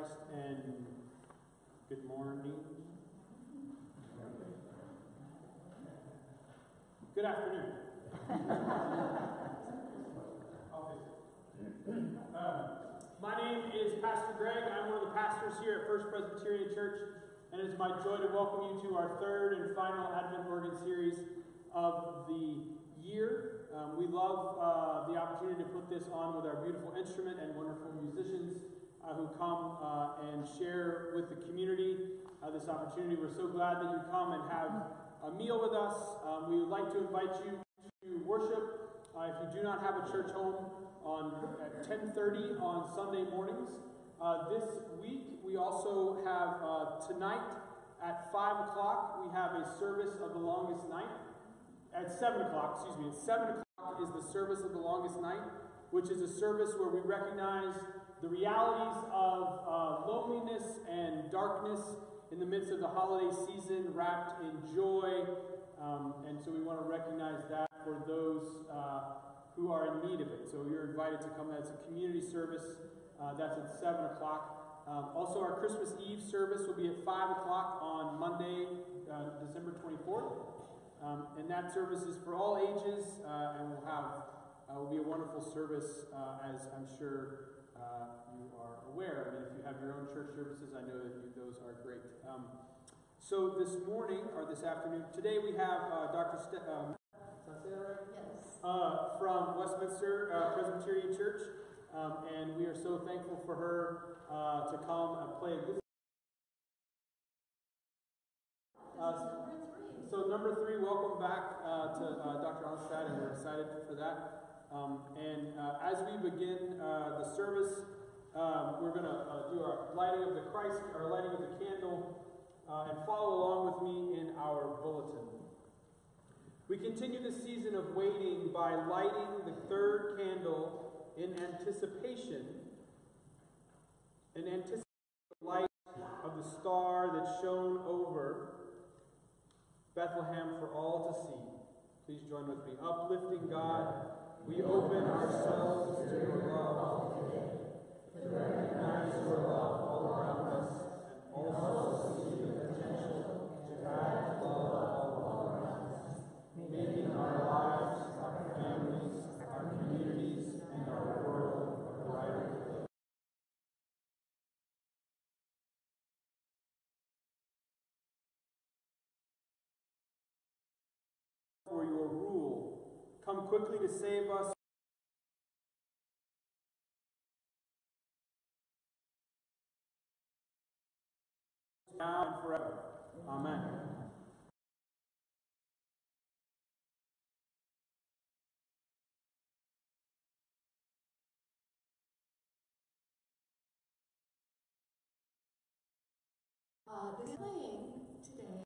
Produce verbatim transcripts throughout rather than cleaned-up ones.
Christ, and good morning. Good afternoon. uh, my name is Pastor Greg. I'm one of the pastors here at First Presbyterian Church, and it's my joy to welcome you to our third and final Advent Organ series of the year. Um, we love uh, the opportunity to put this on with our beautiful instrument and wonderful musicians uh, who come uh, and share with the community uh, this opportunity. We're so glad that you come and have a meal with us. Um, we would like to invite you to worship. Uh, if you do not have a church home, on at ten thirty on Sunday mornings. Uh, this week we also have uh, tonight at five o'clock we have a service of the longest night. At seven o'clock, excuse me, at seven o'clock is the service of the longest night, which is a service where we recognize the realities of uh, loneliness and darkness in the midst of the holiday season, wrapped in joy. Um, and so we want to recognize that for those uh, who are in need of it. So you're invited to come. That's a community service. Uh, that's at seven o'clock. Um, also, our Christmas Eve service will be at five o'clock on Monday, uh, December twenty-fourth. Um, and that service is for all ages, uh, and will have uh, will be a wonderful service, uh, as I'm sure uh, you are aware. I mean, if you have your own church services, I know that you, those are great. Um, so this morning, or this afternoon, today we have uh, Doctor Ste- um, did I say that right? Yes. Uh, from Westminster uh, Presbyterian Church, um, and we are so thankful for her uh, to come and play a good. Uh, So number three, welcome back uh, to uh, Doctor Ohnstad, and we're excited for that. Um, and uh, as we begin uh, the service, um, we're going to uh, do our lighting of the Christ, our lighting of the candle, uh, and follow along with me in our bulletin. We continue the season of waiting by lighting the third candle in anticipation, in anticipation of the light of the star that shone over Bethlehem for all to see. Please join with me. Uplifting God, we open ourselves to your love today, to recognize your love all around us, and also see the potential to add love all around us, making our lives, our families, our communities, and our world a brighter place. For your rule, come quickly to save us. Now and forever. Amen. Uh, this is playing today.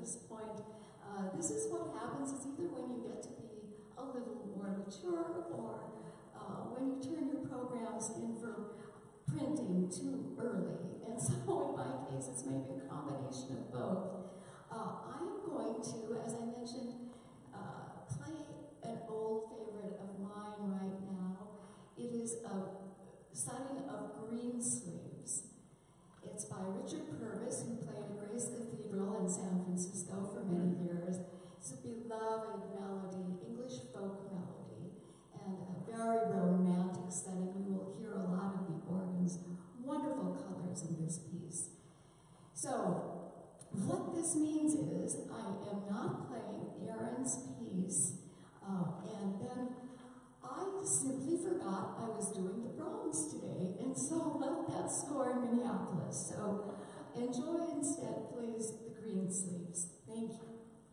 this point. Uh, this is what happens is either when you get to be a little more mature or uh, when you turn your programs in for printing too early. And so in my case, it's maybe a combination of both. Uh, I'm going to, as I mentioned, uh, play an old favorite of mine right now. It is a sonning of Greensleeves. It's by Richard Purvis, who played at Grace Cathedral in San Francisco for many years. It's a beloved melody, English folk melody, and a very romantic setting. You will hear a lot of the organ's wonderful colors in this piece. So, what this means is I am not playing Aaron's piece, uh, and then I simply forgot I was doing the Brahms today, and so left that score in Minneapolis. So enjoy instead, please, the Greensleeves. Thank you.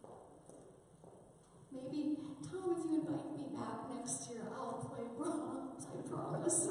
Maybe, Tom, if you invite me back next year, I'll play Brahms, I promise.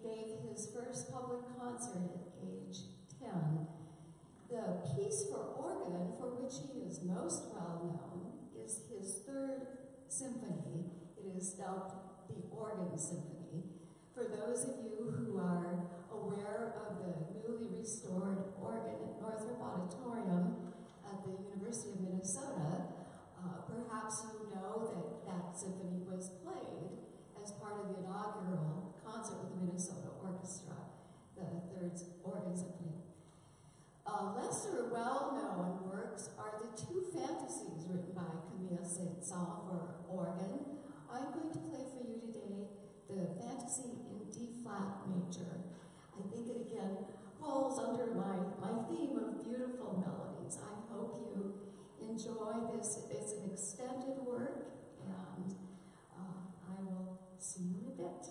gave his first public concert at age ten. The piece for organ, for which he is most well known, is his third symphony. It is dubbed the Organ Symphony. For those of you who are aware of the newly restored organ at Northrop Auditorium at the University of Minnesota, uh, perhaps you know that that symphony was played as part of the inaugural concert with the Minnesota Orchestra, the third organ symphony. Uh, lesser well-known works are the two fantasies written by Camille Saint-Saëns for organ. I'm going to play for you today the fantasy in D-flat major. I think it again falls under my, my theme of beautiful melodies. I hope you enjoy this. It's an extended work, and uh, I will see you in a bit.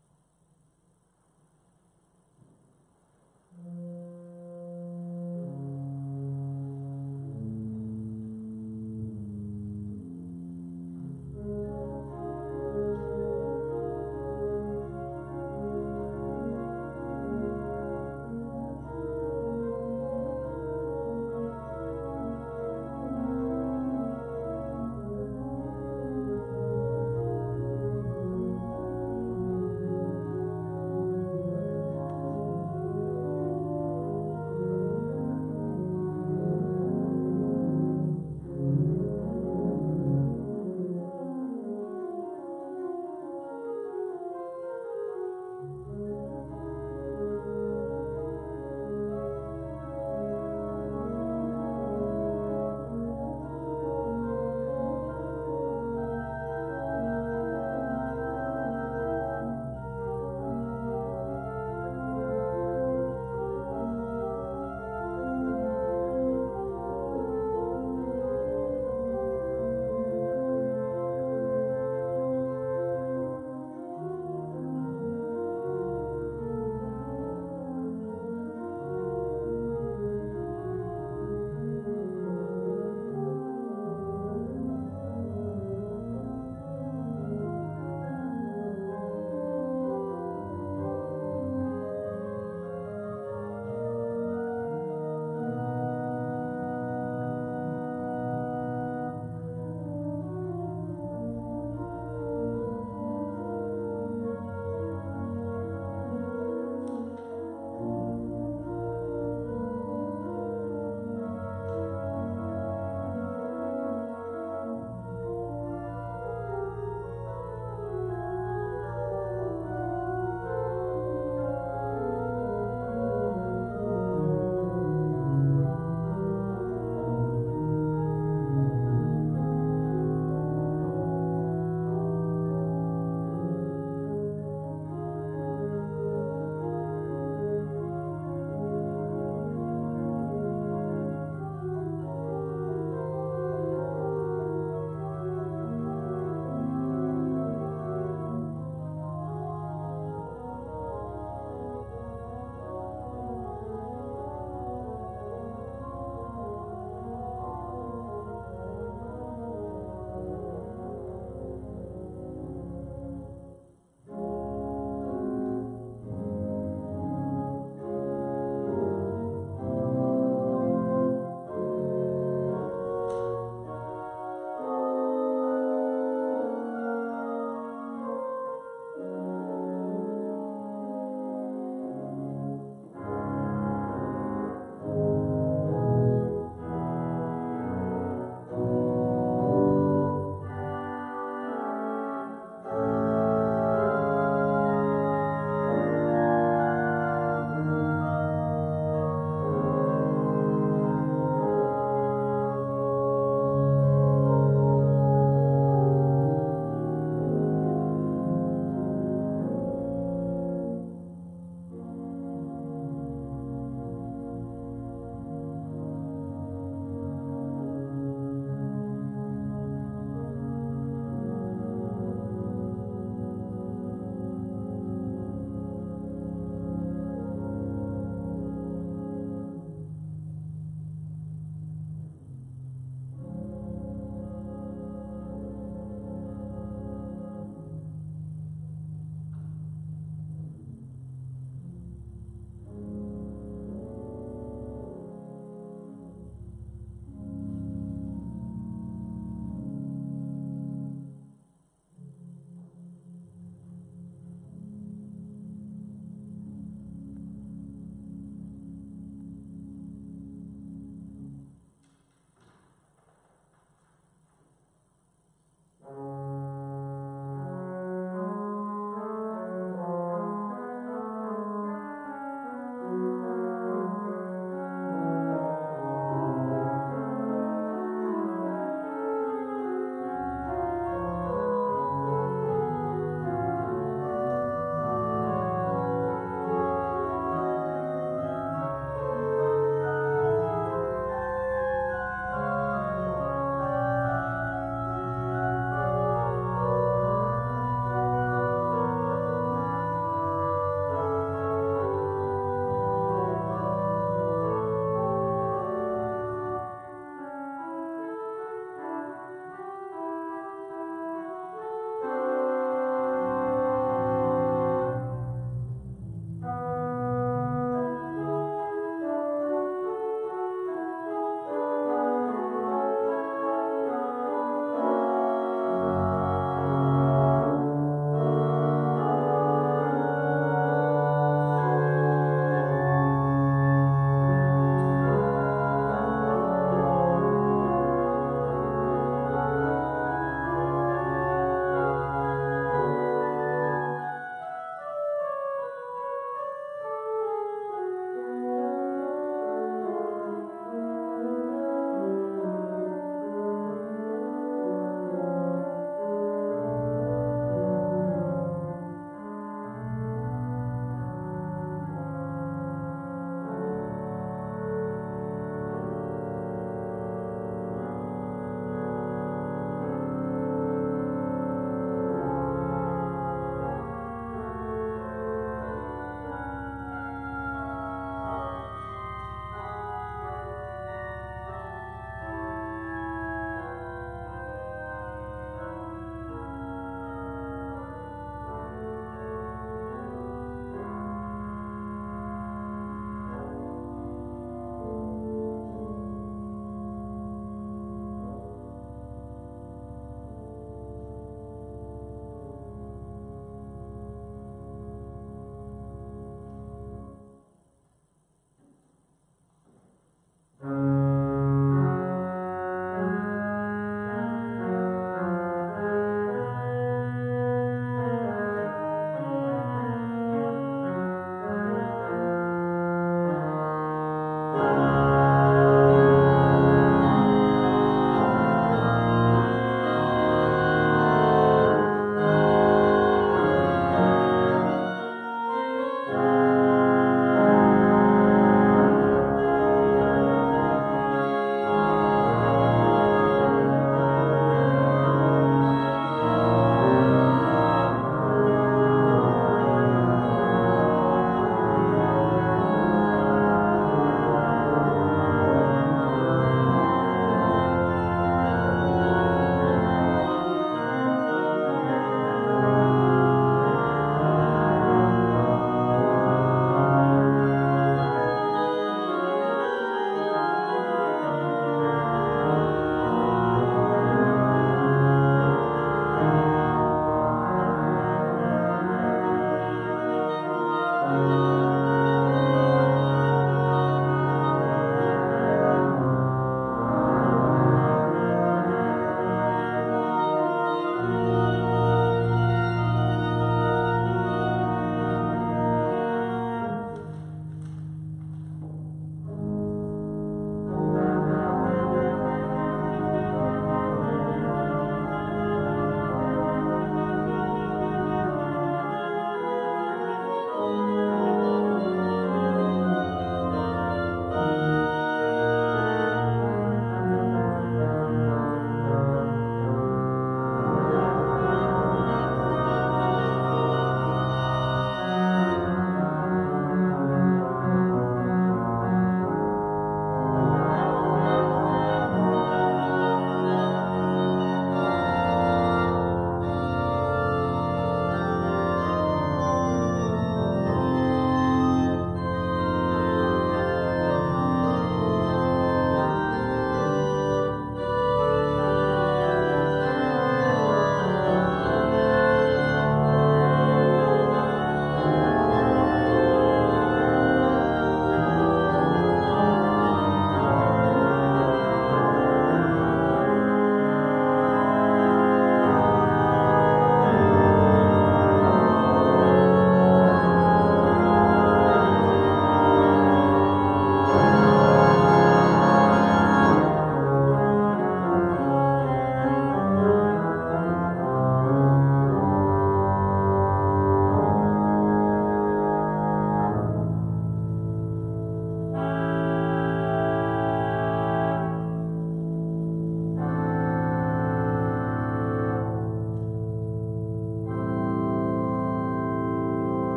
Mm-hmm.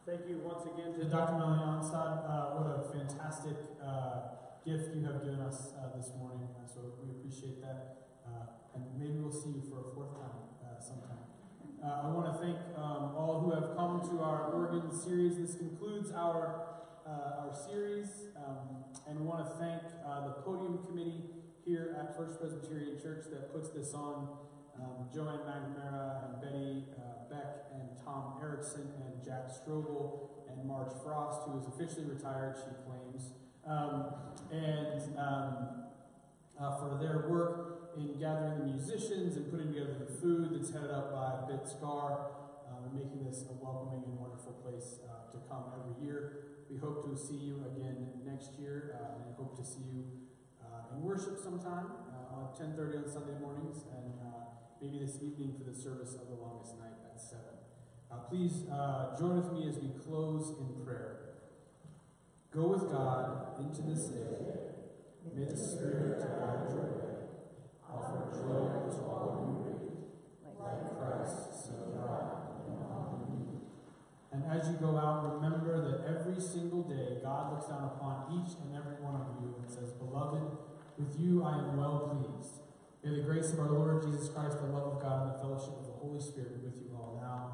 Thank you once again to Doctor Melanie Ohnstad. Uh, what a fantastic uh, gift you have given us uh, this morning. Uh, so we appreciate that. Uh, and maybe we'll see you for a fourth time uh, sometime. Uh, I want to thank um, all who have come to our organ series. This concludes our uh, our series. Um, and we want to thank uh, the podium committee here at First Presbyterian Church that puts this on. Um, Joanne McNamara and Betty uh, Beck and Tom Erickson and Jack Strobel and Marge Frost, who is officially retired, she claims, um, and um, uh, for their work in gathering the musicians and putting together the food that's headed up by Bit Scar, um, and making this a welcoming and wonderful place uh, to come every year. We hope to see you again next year, uh, and hope to see you uh, in worship sometime uh, on ten thirty on Sunday mornings, and uh, maybe this evening for the service of the longest night at seven. Uh, please uh, join with me as we close in prayer. Go with God into this day. May the Spirit guide your way. Offer joy to all who read, like Christ, so God and all who need. And as you go out, remember that every single day God looks down upon each and every one of you and says, "Beloved, with you I am well pleased." May the grace of our Lord Jesus Christ, the love of God, and the fellowship of the Holy Spirit be with you all now